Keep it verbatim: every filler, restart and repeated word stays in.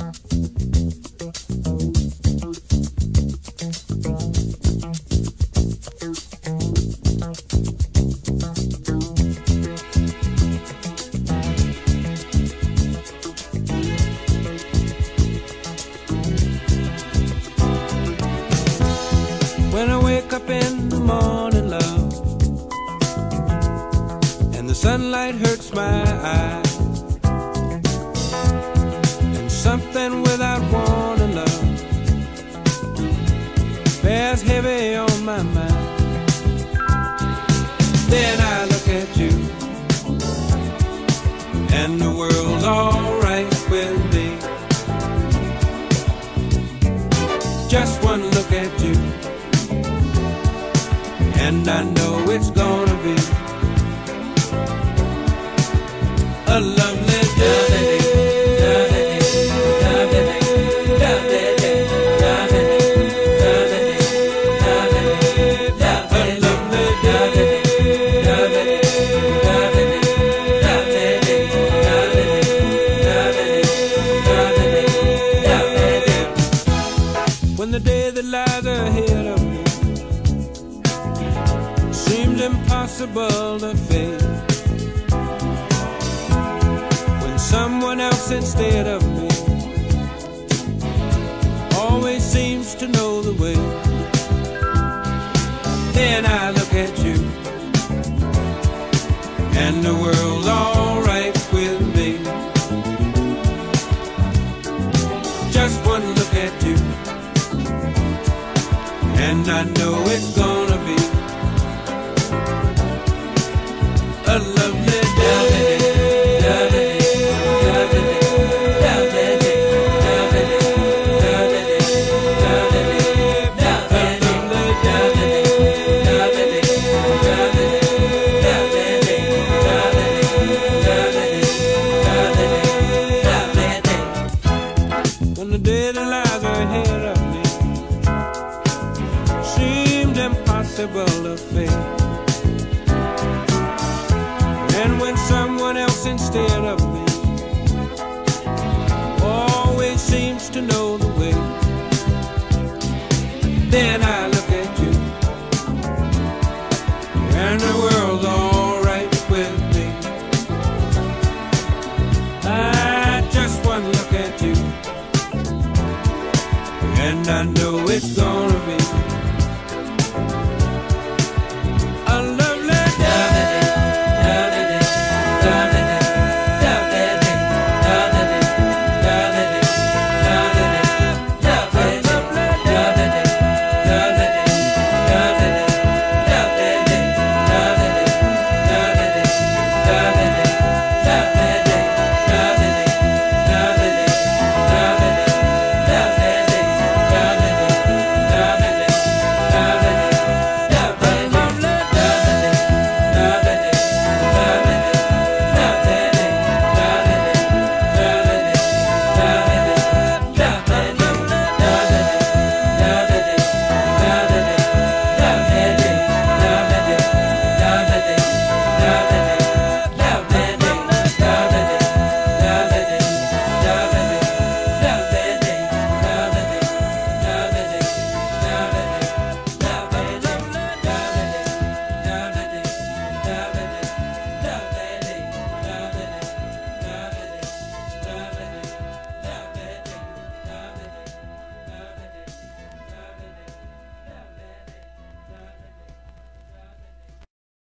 When I wake up in the morning, love, and the sunlight hurts my eyes, and something without warning, love, bears heavy on my mind. Then I look at you, and the world's alright with me. Just one look at you, and I know it's gonna be a lovely day. When the day that lies ahead of me seems impossible to face, when someone else instead of me always seems to know the way, then I look at you, and the world's alright with me. Just one look at you, and I know it's gonna be a lovely day. When the day that lies ahead of me seemed impossible to face, and when someone else instead of me always seems to know the way, then I look at you, and the world's alright with me. I just one look at you, and I know it's gone.